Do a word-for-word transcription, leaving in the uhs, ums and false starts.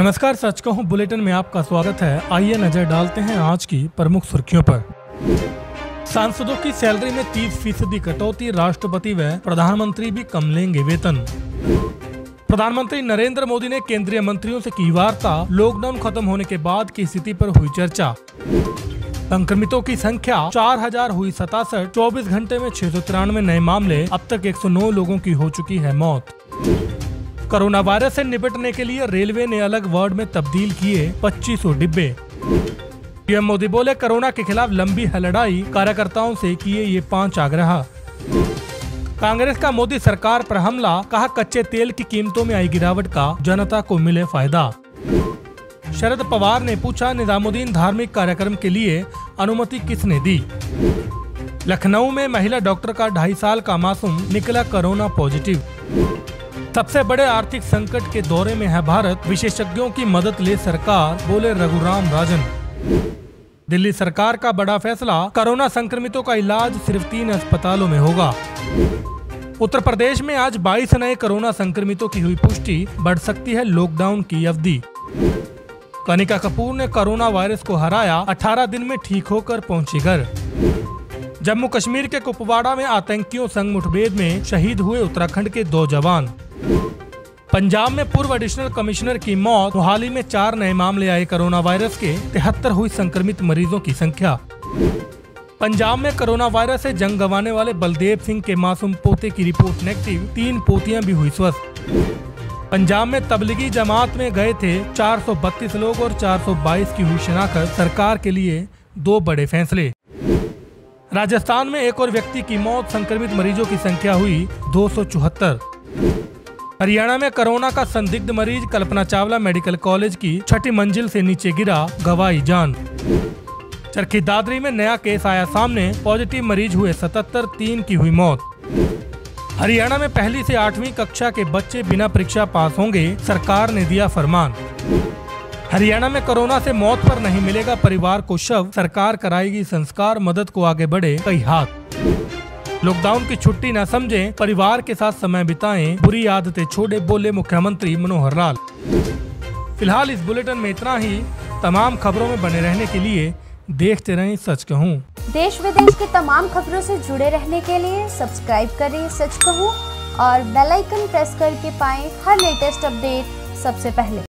नमस्कार, सच कहूं बुलेटिन में आपका स्वागत है। आइए नजर डालते हैं आज की प्रमुख सुर्खियों पर। सांसदों की सैलरी में तीस फीसदी कटौती, राष्ट्रपति व प्रधानमंत्री भी कम लेंगे वेतन। प्रधानमंत्री नरेंद्र मोदी ने केंद्रीय मंत्रियों से की वार्ता, लॉकडाउन खत्म होने के बाद की स्थिति पर हुई चर्चा। संक्रमितों की संख्या चार हजार हुई सतासठ, चौबीस घंटे में छह सौ तिरानवे नए मामले, अब तक एक सौ नौ लोगों की हो चुकी है मौत। कोरोना वायरस से निपटने के लिए रेलवे ने अलग वार्ड में तब्दील किए पच्चीस सौ डिब्बे। पीएम मोदी बोले, कोरोना के खिलाफ लंबी है लड़ाई, कार्यकर्ताओं से किए ये पांच आग्रह। कांग्रेस का मोदी सरकार पर हमला, कहा कच्चे तेल की कीमतों में आई गिरावट का जनता को मिले फायदा। शरद पवार ने पूछा, निजामुद्दीन धार्मिक कार्यक्रम के लिए अनुमति किसने दी। लखनऊ में महिला डॉक्टर का ढाई साल का मासूम निकला कोरोना पॉजिटिव। सबसे बड़े आर्थिक संकट के दौरे में है भारत, विशेषज्ञों की मदद ले सरकार, बोले रघुराम राजन। दिल्ली सरकार का बड़ा फैसला, कोरोना संक्रमितों का इलाज सिर्फ तीन अस्पतालों में होगा। उत्तर प्रदेश में आज बाईस नए कोरोना संक्रमितों की हुई पुष्टि, बढ़ सकती है लॉकडाउन की अवधि। कनिका कपूर ने कोरोना वायरस को हराया, अठारह दिन में ठीक होकर पहुंची घर। जम्मू कश्मीर के कुपवाड़ा में आतंकियों संग मुठभेड़ में शहीद हुए उत्तराखंड के दो जवान। पंजाब में पूर्व एडिशनल कमिश्नर की मौत, मोहाली में चार नए मामले आए कोरोना वायरस के, तिहत्तर हुई संक्रमित मरीजों की संख्या। पंजाब में कोरोना वायरस से जंग गंवाने वाले बलदेव सिंह के मासूम पोते की रिपोर्ट नेगेटिव, तीन पोतियां भी हुई स्वस्थ। पंजाब में तबलीगी जमात में गए थे चार सौ बत्तीस लोग और चार सौ बाईस की हुई शिनाख्त, सरकार के लिए दो बड़े फैसले। राजस्थान में एक और व्यक्ति की मौत, संक्रमित मरीजों की संख्या हुई दो सौ चौहत्तर। हरियाणा में कोरोना का संदिग्ध मरीज कल्पना चावला मेडिकल कॉलेज की छठी मंजिल से नीचे गिरा, गंवाई जान। चरखी दादरी में नया केस आया सामने, पॉजिटिव मरीज हुए सतहत्तर, तीन की हुई मौत। हरियाणा में पहली से आठवीं कक्षा के बच्चे बिना परीक्षा पास होंगे, सरकार ने दिया फरमान। हरियाणा में कोरोना से मौत पर नहीं मिलेगा परिवार को शव, सरकार कराएगी संस्कार, मदद को आगे बढ़े कई हाथ। लॉकडाउन की छुट्टी न समझें, परिवार के साथ समय बिताएं, बुरी आदतें छोड़े, बोले मुख्यमंत्री मनोहर लाल। फिलहाल इस बुलेटिन में इतना ही। तमाम खबरों में बने रहने के लिए देखते रहें सच कहूँ। देश विदेश की तमाम खबरों से जुड़े रहने के लिए सब्सक्राइब करें सच कहूँ और बेल आइकन प्रेस करके पाएं हर लेटेस्ट अपडेट सबसे पहले।